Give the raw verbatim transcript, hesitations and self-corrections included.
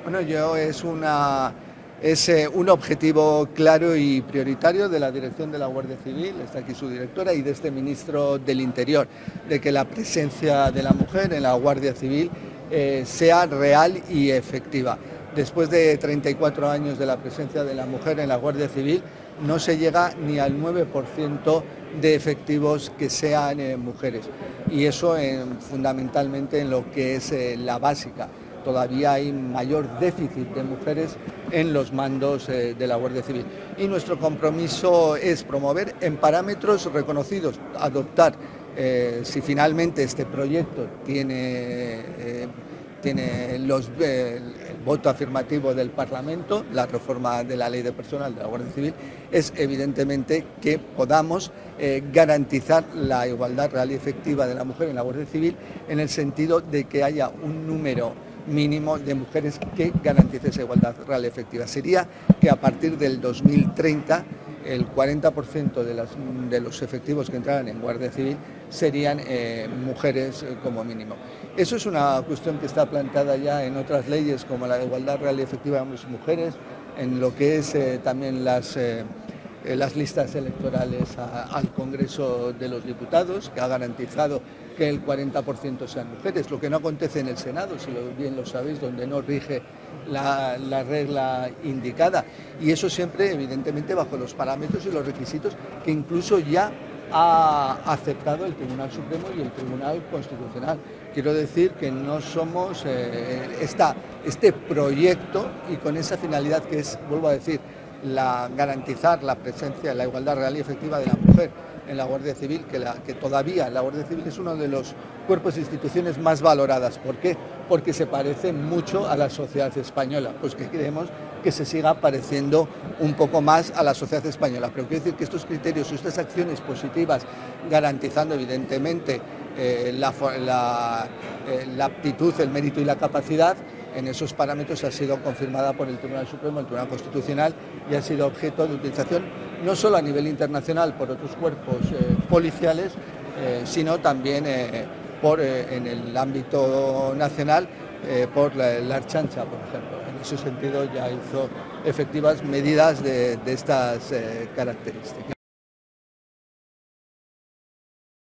Bueno, yo es una es eh, un objetivo claro y prioritario de la dirección de la Guardia Civil, está aquí su directora, y de este ministro del Interior, de que la presencia de la mujer en la Guardia Civil eh, sea real y efectiva. Después de treinta y cuatro años de la presencia de la mujer en la Guardia Civil, no se llega ni al nueve por ciento de efectivos que sean eh, mujeres, y eso en, fundamentalmente en lo que es eh, la básica. Todavía hay mayor déficit de mujeres en los mandos eh, de la Guardia Civil. Y nuestro compromiso es promover en parámetros reconocidos, adoptar, eh, si finalmente este proyecto tiene, eh, tiene los, eh, el voto afirmativo del Parlamento, la reforma de la Ley de Personal de la Guardia Civil, es evidentemente que podamos eh, garantizar la igualdad real y efectiva de la mujer en la Guardia Civil, en el sentido de que haya un número mínimo de mujeres que garantice esa igualdad real y efectiva. Sería que a partir del dos mil treinta el cuarenta por ciento de, las, de los efectivos que entraran en Guardia Civil serían eh, mujeres eh, como mínimo. Eso es una cuestión que está planteada ya en otras leyes, como la de igualdad real y efectiva de hombres y mujeres, en lo que es eh, también las, eh, las listas electorales a, al Congreso de los Diputados, que ha garantizado que el cuarenta por ciento sean mujeres, lo que no acontece en el Senado, si lo, bien lo sabéis, donde no rige la, la regla indicada. Y eso siempre, evidentemente, bajo los parámetros y los requisitos que incluso ya ha aceptado el Tribunal Supremo y el Tribunal Constitucional. Quiero decir que no somos eh, esta, este proyecto, y con esa finalidad que es, vuelvo a decir, la, garantizar la presencia, la igualdad real y efectiva de la mujer en la Guardia Civil, que, la, que todavía la Guardia Civil es uno de los cuerpos e instituciones más valoradas. ¿Por qué? Porque se parece mucho a la sociedad española, pues que queremos que se siga pareciendo un poco más a la sociedad española. Pero quiero decir que estos criterios, estas acciones positivas, garantizando evidentemente eh, la, la, eh, la aptitud, el mérito y la capacidad, en esos parámetros ha sido confirmada por el Tribunal Supremo, el Tribunal Constitucional, y ha sido objeto de utilización no solo a nivel internacional por otros cuerpos eh, policiales, eh, sino también eh, por, eh, en el ámbito nacional eh, por la, la Archancha, por ejemplo. En ese sentido ya hizo efectivas medidas de, de estas eh, características.